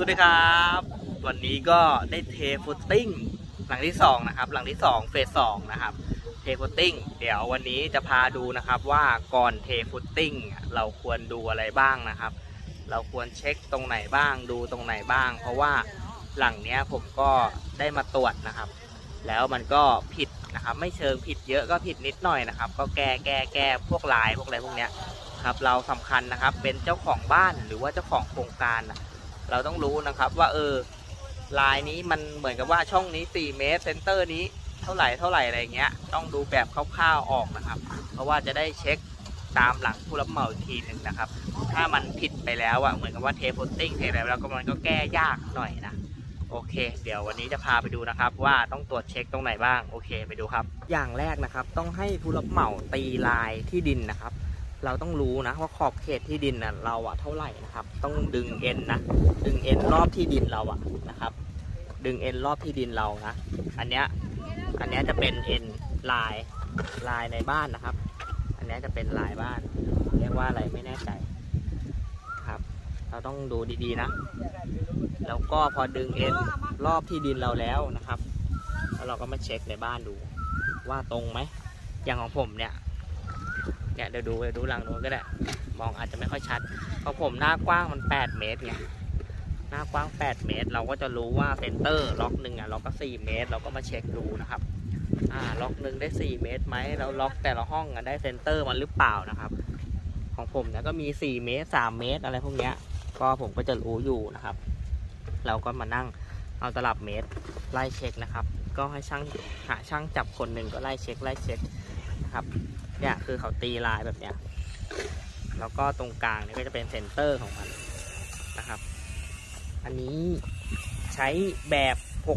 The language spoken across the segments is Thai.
วัสดีครับวันนี้ก็ได้เทฟุตติ้งหลังที่2นะครับหลังที่2เฟส2นะครับเทฟุตติ้งเดี๋ยววันนี้จะพาดูนะครับว่าก่อนเทฟุตติ้งเราควรดูอะไรบ้างนะครับเราควรเช็คตรงไหนบ้างดูตรงไหนบ้างเพราะว่าหลังเนี้ยผมก็ได้มาตรวจนะครับแล้วมันก็ผิดนะครับไม่เชิงผิดเยอะก็ผิดนิดหน่อยนะครับก็แก้พวกลายพวกอะไรพวกเนี้ยครับเราสำคัญนะครับเป็นเจ้าของบ้านหรือว่าเจ้าของโครงการเราต้องรู้นะครับว่าลายนี้มันเหมือนกับว่าช่องนี้4 เมตรเซนเตอร์นี้เท่าไหร่อะไรเงี้ยต้องดูแบบคร่าวๆออกนะครับเพราะว่าจะได้เช็คตามหลังผู้รับเหมาอีกทีหนึ่งนะครับถ้ามันผิดไปแล้วเหมือนกับว่าเทฟุตติ้งเทอะไรแล้วก็มันก็แก้ยากหน่อยนะโอเคเดี๋ยววันนี้จะพาไปดูนะครับว่าต้องตรวจเช็คตรงไหนบ้างโอเคไปดูครับอย่างแรกนะครับต้องให้ผู้รับเหมาตีลายที่ดินนะครับเราต้องรู้นะว่าขอบเขตที่ดินเราเท่าไหร่นะครับต้องดึงเอ็นนะดึงเอ็นรอบที่ดินเรานะครับดึงเอ็นรอบที่ดินเรานะอันเนี้ยจะเป็นเอ็นลายในบ้านนะครับอันนี้จะเป็นลายบ้านเรียกว่าอะไรไม่แน่ใจครับเราต้องดูดีๆนะแล้วก็พอดึงเอ็นรอบที่ดินเราแล้วนะครับแล้วเราก็มาเช็คในบ้านดูว่าตรงไหมอย่างของผมเนี่ยเดี๋ยวดูหลังโน้นก็ได้มองอาจจะไม่ค่อยชัดเพราะผมหน้ากว้างมัน8 เมตรไงหน้ากว้าง8 เมตรเราก็จะรู้ว่าเซนเตอร์ล็อกหนึ่งล็อกก็4 เมตรเราก็มาเช็คดูนะครับล็อกหนึ่งได้4 เมตรไหมแล้วล็อกแต่ละห้องได้เซนเตอร์มันหรือเปล่านะครับของผมเนี่ยก็มี4 เมตร3 เมตรอะไรพวกเนี้ยก็ผมก็จะรู้อยู่นะครับเราก็มานั่งเอาตลับเมตรไล่เช็คนะครับก็ให้หาช่างจับคนหนึ่งก็ไล่เช็คนะครับเนี่ยคือเขาตีลายแบบเนี้ยแล้วก็ตรงกลางนี่ก็จะเป็นเซนเตอร์ของมันนะครับอันนี้ใช้แบบ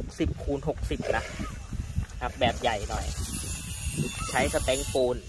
60x60นะครับแบบใหญ่หน่อยใช้สเต็งปูน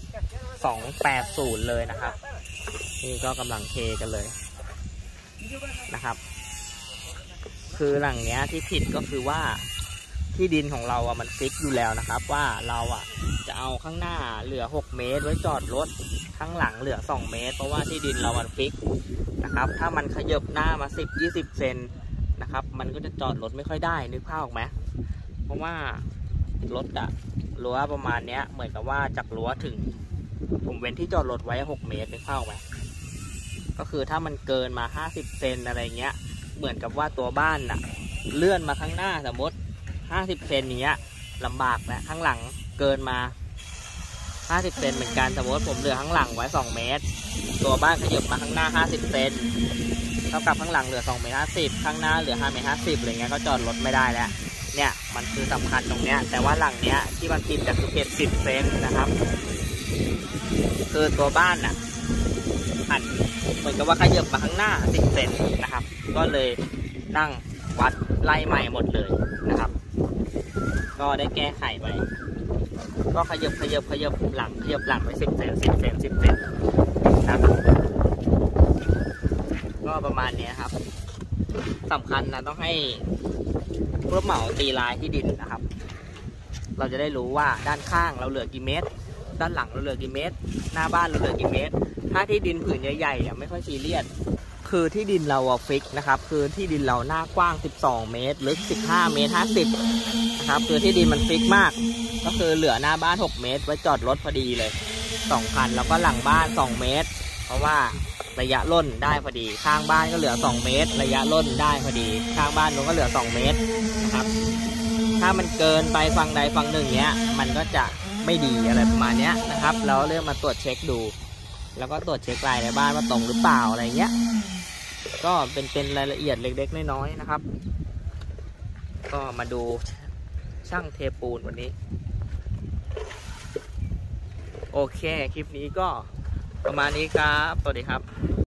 280เลยนะครับนี่ก็กำลังเทกันเลยนะครับคือหลังเนี้ยที่ผิดก็คือว่าที่ดินของเรามันฟิกอยู่แล้วนะครับว่าเราจะเอาข้างหน้าเหลือ6 เมตรไว้จอดรถข้างหลังเหลือ2 เมตรเพราะว่าที่ดินเรามันฟิกนะครับถ้ามันขยับหน้ามา10-20 เซนนะครับมันก็จะจอดรถไม่ค่อยได้นึกภาพออกไหมเพราะว่ารถรั้วประมาณนี้เหมือนกับว่าจากรั้วถึงผมเว้นที่จอดรถไว้6 เมตรนึกภาพออกไหมก็คือถ้ามันเกินมา50 เซนอะไรเงี้ยเหมือนกับว่าตัวบ้านเลื่อนมาข้างหน้าสมมติ50 เซนนี้ลำบากนะข้างหลังเกินมา50 เซนเหมือนกันสมมติผมเหลือข้างหลังไว้2 เมตรตัวบ้านขยับมาข้างหน้า50 เซนเท่ากับข้างหลังเหลือ2 เมตร 50ข้างหน้าเหลือ5 เมตร 50อะไรเงี้ยก็จอดรถไม่ได้แล้วเนี่ยมันคือสำคัญตรงเนี้ยแต่ว่าหลังเนี้ยที่มันผิดจากคือเพจ10 เซนนะครับคือตัวบ้านหันเหมือนกับว่าขยับมาข้างหน้า10 เซนนะครับก็เลยนั่งวัดไล่ใหม่หมดเลยนะครับก็ได้แก้ไขไปก็ขยับหลังไป10 เซนนะครับก็ประมาณนี้ครับสำคัญนะต้องให้ผู้รับเหมาตีลายที่ดินนะครับเราจะได้รู้ว่าด้านข้างเราเหลือกี่เมตรด้านหลังเราเหลือกี่เมตรหน้าบ้านเราเหลือกี่เมตรถ้าที่ดินผืนใหญ่ๆไม่ค่อยซีเรียสคือที่ดินเราฟิกนะครับคือที่ดินเราหน้ากว้าง12 เมตรลึก15 เมตร 50นะครับคือที่ดินมันฟิกมากก็คือเหลือหน้าบ้าน6 เมตรไว้จอดรถพอดีเลย2 คันแล้วก็หลังบ้าน2 เมตรเพราะว่าระยะล่นได้พอดีข้างบ้านก็เหลือ2 เมตรระยะล่นได้พอดีข้างบ้านนู้นก็เหลือ2 เมตรนะครับถ้ามันเกินไปฝั่งใดฝั่งหนึ่งเนี้ยมันก็จะไม่ดีอะไรประมาณนี้นะครับเราเริ่มมาตรวจเช็คดูแล้วก็ตรวจเช็คลายในบ้านว่าตรงหรือเปล่าอะไรเงี้ยก็เป็นรายละเอียดเล็กๆน้อยๆนะครับก็มาดูช่างเทปูนวันนี้โอเคคลิปนี้ก็ประมาณนี้ครับสวัสดีครับ